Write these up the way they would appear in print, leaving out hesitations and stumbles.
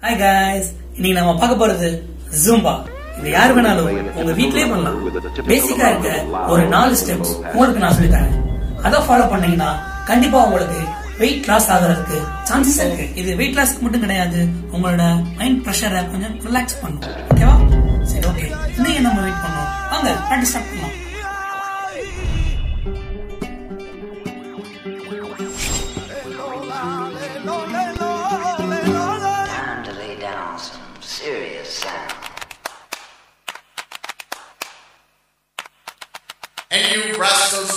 Hi guys, இன்னைக்கு நாம பார்க்க போறது Zumba. இது யார் வேணாலும் உங்க வீட்லயே பண்ணலாம். பேசிக்கா இருக்க ஒரு 4 ஸ்டெப்ஸ் உங்களுக்கு நான் சொல்லி தரேன். அத ஃபாலோ பண்ணீங்கன்னா கண்டிப்பா உங்களுக்கு வெயிட் லாஸ் ஆகிறதுக்கு சான்சஸ் இருக்கு. இது வெயிட் லாஸ்க்கு மட்டும் கிடையாது, உங்களோட மைண்ட் பிரஷரை கொஞ்சம் ரிலாக்ஸ் பண்ணும். ஓகேவா? சரி, ஓகே. இன்னைக்கு நம்ம வெயிட் பண்ணோம். வாங்க பிராக்டிஸ் ஸ்டார்ட் பண்ணலாம். Serious sound. And you rascals,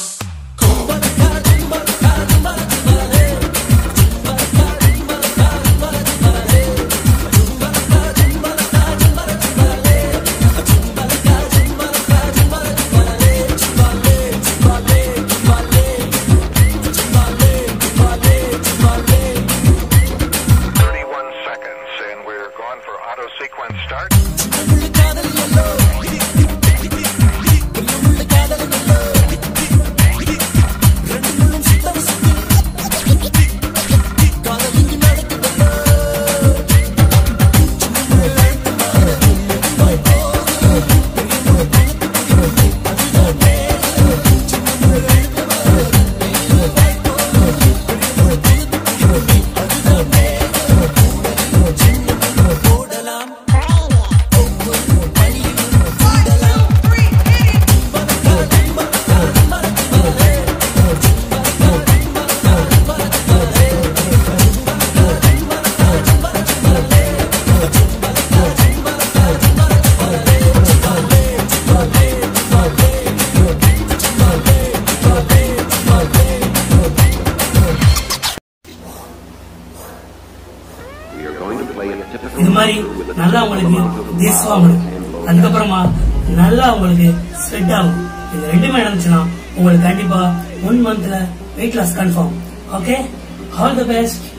sequence start. இது மாதிரி நல்லா உங்களுக்கு தேசமாகும், அதுக்கப்புறமா நல்லா உங்களுக்கு ஸ்வெட் ஆகும். இது ரெண்டுமே நடந்துச்சுன்னா உங்களுக்கு கண்டிப்பா 1 மந்த்ல weight loss confirm. Okay, all the best.